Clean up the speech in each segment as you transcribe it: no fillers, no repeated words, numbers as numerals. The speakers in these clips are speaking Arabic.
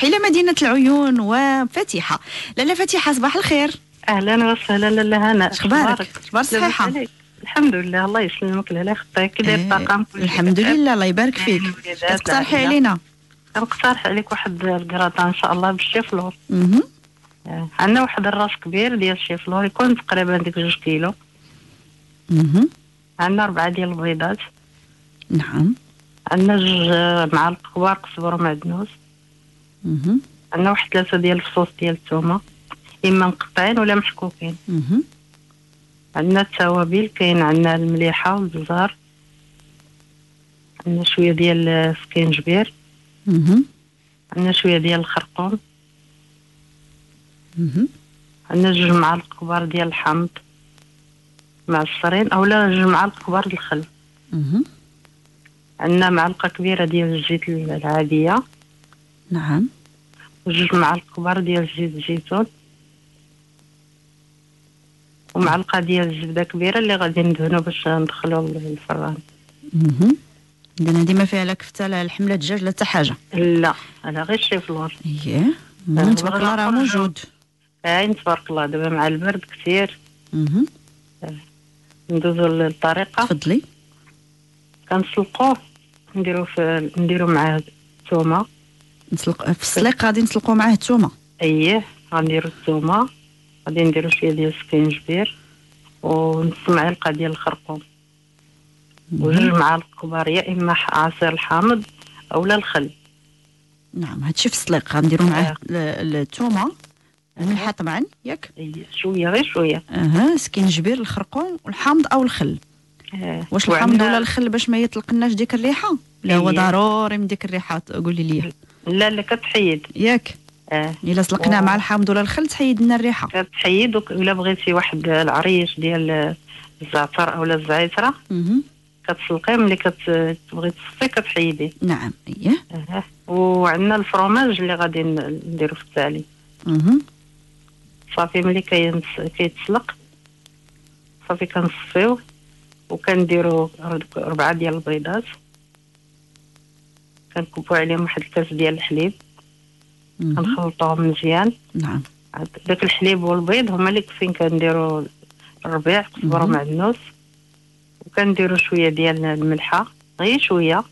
حول مدينة العيون وفاتحة. لاله فاتحة صباح الخير. اهلا وسهلا لاله هنا. اخبارك؟ اخبار الصحة؟ الحمد لله الله يسلمك لاله اختي كي داير الطاقم كل شيء الحمد لله الله يبارك فيك. كتقترحي علينا؟ كنقترح عليك واحد الكراطان ان شاء الله بالشيفلور. عندنا واحد الراس كبير ديال الشيفلور يكون تقريبا ديك 2 كيلو. عندنا 4 ديال البيضات. نعم. عندنا 2 معالق كبار قزبر ومعدنوس. عندنا واحد 3 ديال الفصوص ديال الثومه اما مقطعين ولا محكوكين. عندنا التوابل كاين عندنا المليحه والبزار. عندنا شويه ديال السكينجبير. عندنا شويه ديال الخرقوم. عندنا 2 معالق كبار ديال الحامض معصرين اولا 2 معالق كبار ديال الخل. عندنا معلقه كبيره ديال الزيت العاديه. نعم. و2 معالق كبار ديال زيت الزيتون ومعلقه ديال الزبده كبيره اللي غادي ندهنو باش ندخلو للفران. اذا هذه ما فيها لا كفته لا لحم لا دجاج لا حتى حاجه؟ لا انا غير الشيفلور. تبارك الله راه موجود. تبارك الله دابا مع البرد كثير. ندوزو للطريقه. تفضلي. كنسلقوه نديرو معاه الثومه. في السليق غادي نسلقوا معاه الثومه؟ غنديرو الثومه، غادي نديرو شويه ديال السكينجبير ونص معلقه ديال الخرقوم و2 معالق كبار يا اما عصير الحامض اولا الخل. نعم. هادشي في السليق غنديرو معاه الثومه الملحه طبعا ياك؟ شويه غير شويه. سكينجبير الخرقوم والحامض او الخل. واش الحامض ولا الخل باش ما يطلقناش ديك الريحه؟ لا هو ضروري من ديك الريحه قولي لي. لا كتحيد ياك؟ الا سلقناه مع الحامض ولا الخل تحيد لنا الريحه. كتحيد ولا بغيتي واحد العريش ديال الزعتر اولا الزعتره كتسلقيه ملي كتبغي تصفي كتحيديه. نعم. وعندنا الفرماج اللي غادي نديرو في التالي. صافي ملي كيتسلق صافي كنصفيوه وكنديرو 4 ديال البيضات كنكبو عليهم واحد الكاس ديال الحليب كنخلطوهم مزيان. نعم. داك الحليب والبيض هما اللي كاين كنديرو الربيع قزبر ومعدنوس وكنديرو شويه ديال الملحه غير شويه.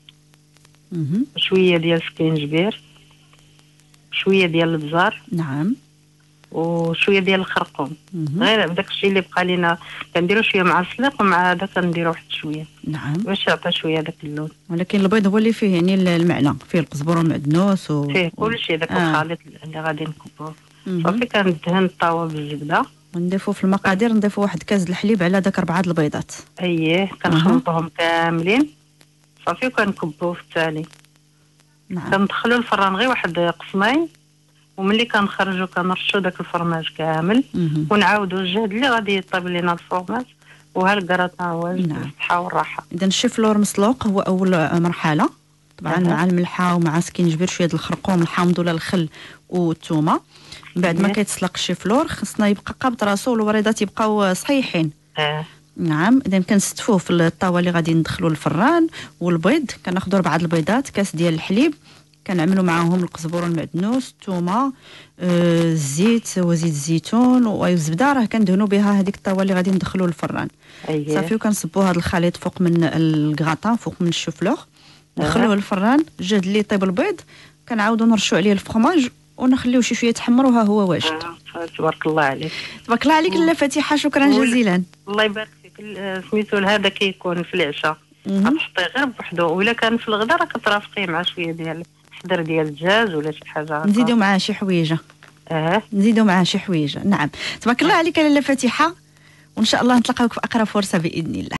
شويه ديال السكينجبير شويه ديال البزار. نعم. وشويه ديال الخرقوم غير بداك الشيء اللي بقى لينا كنديرو شويه مع السليق ومع هذا كنديرو واحد شويه. نعم. باش يعطي شويه داك اللون. ولكن البيض هو اللي فيه يعني المعنى فيه القزبر والمعدنوس فيه كل شيء داك الخليط اللي غادي نكبوه. صافي كندهن الطاوه بالزبده ونضيفو في المقادير نضيفو واحد كاس الحليب على داك 4 البيضات. كنخلطوهم كاملين صافي وكنكبوه في التالي. نعم. كندخلو الفران غير واحد قسمين وملي كنخرجو كنرشو داك الفرماج كامل ونعاودو الجهد اللي غادي يطيب لينا الفرماج وها الكراطان واجد بالصحه والراحه. اذا الشيفلور مسلوق هو اول مرحله طبعا مع الملحه ومع سكينجبير شويه ديال الخرقوم الحامض ولا الخل والثومه. بعد ما كيتسلق الشيفلور خصنا يبقى قابض راسو والوريضات يبقاو صحيحين. نعم. اذا كنستفوه في الطاوه اللي غادي ندخلو الفران والبيض كناخذوا 4 البيضات كاس ديال الحليب كنعملوا معاهم القزبر والمعدنوس الثومه الزيت وزيت الزيتون والزبده راه كندهنوا بها هذيك الطاوه اللي غادي ندخلوا للفران. صافي وكنصبوا هذا الخليط فوق من الكراطان فوق من الشوفلور ندخلوه للفران الجهد اللي يطيب البيض كنعاودوا نرشوا عليه الفرماج ونخليوه شي شويه يتحمر وها هو واجد. تبارك الله عليك. تبارك الله عليك لاله فاتحه شكرا جزيلا. الله يبارك فيك. سميتو هذا كيكون في العشاء غتحطيه غير بوحدو ولا كان في الغداء راه كترافقيه مع شويه ديال حضر ديال الدجاج ولا شي حاجه نزيدوا معاه شي حويجه. نزيدوا معاه شي حويجه. نعم. تبارك الله عليك لاله فاتحه وان شاء الله نتلاقاوك في اقرب فرصه باذن الله.